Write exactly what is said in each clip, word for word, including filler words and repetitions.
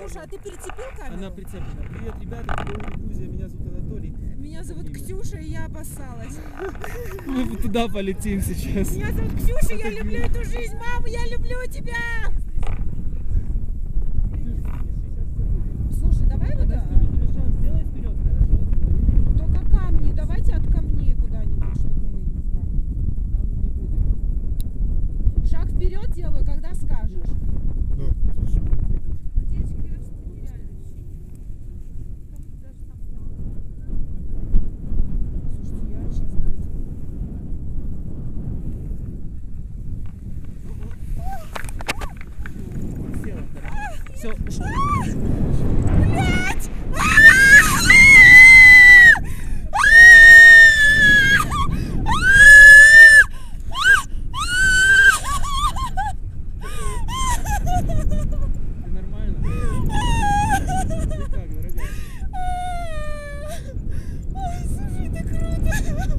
Слушай, а ты прицепил камеру? Она прицеплена. Привет, ребята, это Грузия, меня зовут Анатолий. Меня зовут Ксюша, и я обоссалась. Мы туда полетим сейчас. Меня зовут Ксюша, я люблю эту жизнь, мама, я люблю тебя! Слушай, давай вот так. Сделай вперед, хорошо? Только камни, давайте от камней куда-нибудь, чтобы мы не будем. Шаг вперед делаю, когда скажешь. Да, слушай. Все. Блять! Ты нормально? Ты как, дорогая? Ой, слушай, это круто!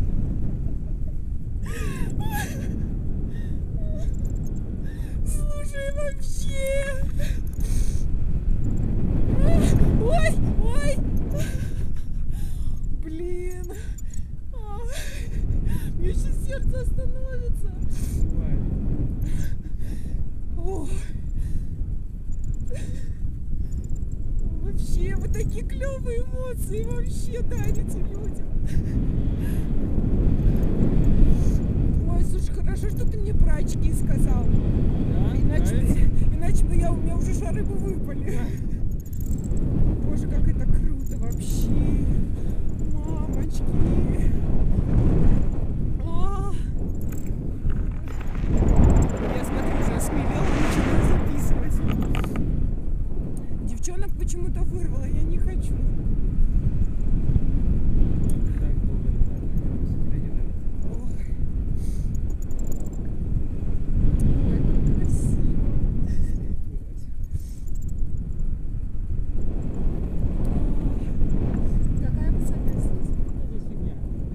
Слушай, вообще! Ой, ой! Блин! А, мне сейчас сердце остановится! Бывает. Ой. Вообще, вы такие клевые эмоции вообще дарите людям. Ой, слушай, хорошо, что ты мне про очки сказал. Да? Иначе, Нравится? иначе бы я, у меня уже шары бы выпали. Боже, как это круто вообще. Мамочки. А. Я смотрю, уже осмелела, начала записывать. Девчонок почему-то вырвала, я не хочу. Так долго летать. Ой. Ой, как красиво. Какая высота здесь? Ну, здесь фигня.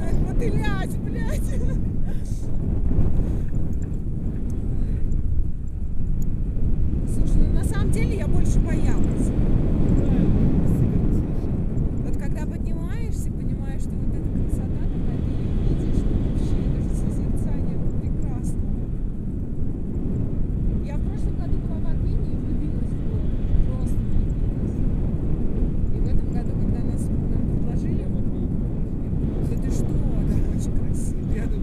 начинает мотылять, блядь. Слушай, ну на самом деле я больше боялась. Вот когда поднимаешься, понимаешь, что вот эта красота такая, ты ее видишь, ну вообще, это же созерцание прекрасно. Я в прошлом году была в Армении и влюбилась в город. Просто влюбилась. И в этом году, когда нас нам предложили, да ты что, там очень красиво. Рядом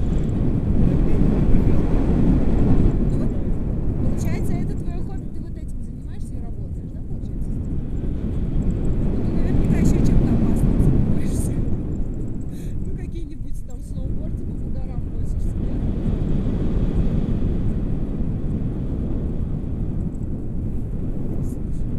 Ну вот, получается, это твое хобби, ты вот этим занимаешься и работаешь, да, получается? Ну, ты наверняка еще чем-то опасным занимаешься. Ну, какие-нибудь там сноубордами по горам носишься, нет? Слушай,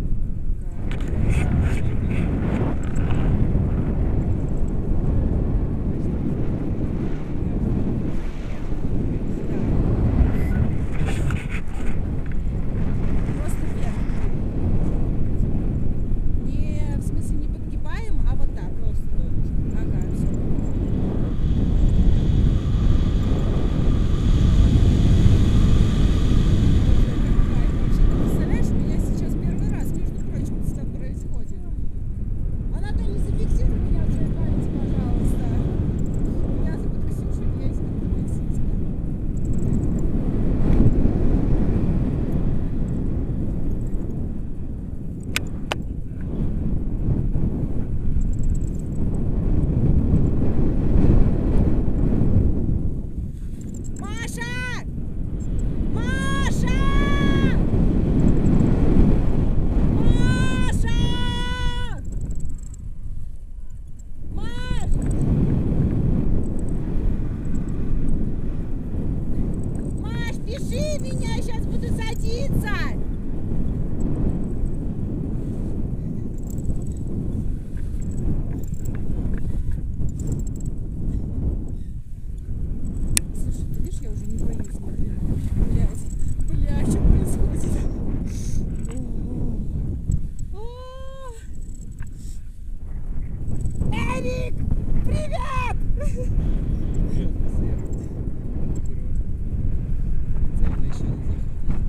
просто вверх. Не, в смысле, не подгибаем, а вот так. просто да. Ага, все. Представляешь, у меня сейчас первый раз, между прочим, это так происходит. Анатолий, зафиксируй меня в своей памяти, пожалуйста. Меня зовут Ксюша, я из Новороссийска. Маша! Маша! Маша! Маш! Маш, пиши меня, сейчас буду садиться! Слушай, ты видишь, я уже не боюсь ни хрена. Блядь, блядь, что происходит? О-о-о. Эрик! Привет! Приятно, Сера. Специально еще не заходит.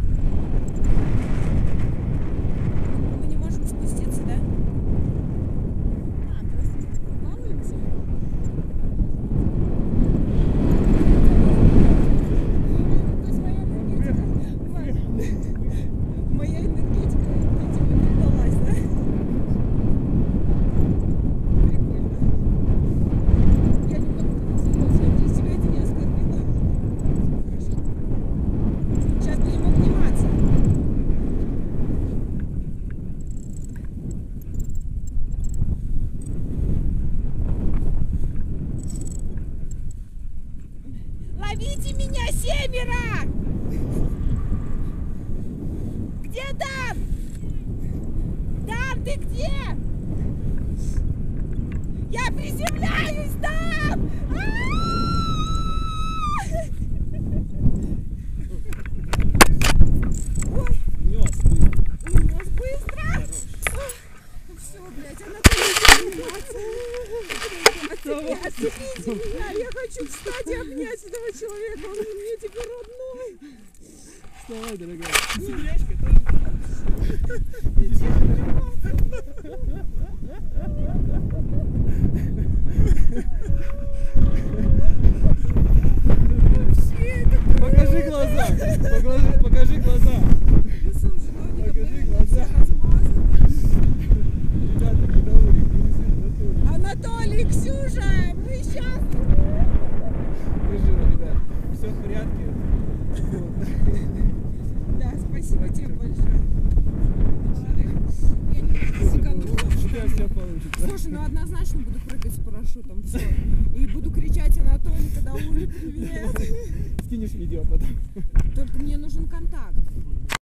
Мы не можем спуститься, да? А, просто волнуемся. То есть моя энергетика... Моя энергетика, видимо, передалась, да? Прикольно. Я немного потерялась. Я надеюсь, тебя это не оскорбило. Хорошо. Сейчас будем обниматься. Ловите меня, семеро! Где Дан? Дан, ты где? Я приземляюсь, Дан! Ой, Нес быстро. унес быстро! Хорош. Все, блядь, Анатолий, Отцепи- Отцепите меня! Я хочу встать и обнять этого человека! Он мне теперь родной! Вставай, дорогая. Сибирячка тоже. Иди обниматься! Вообще, это Покажи глаза. Покажи, покажи глаза. Ну, слушай, ну они там, Покажи наверное, все глаза. размазаны. Ребята, недовольны. Грузин, Анатолий. Анатолий, Ксюша, мы сейчас... Покажи, ребят. Все в порядке. Да, спасибо тебе большое. Я немножко сиганула. У тебя все получится. Слушай, ну однозначно буду прыгать с парашютом, все. И буду кричать: Анатолий, когда Уля, привет. Скинешь видео потом. Только мне нужен контакт.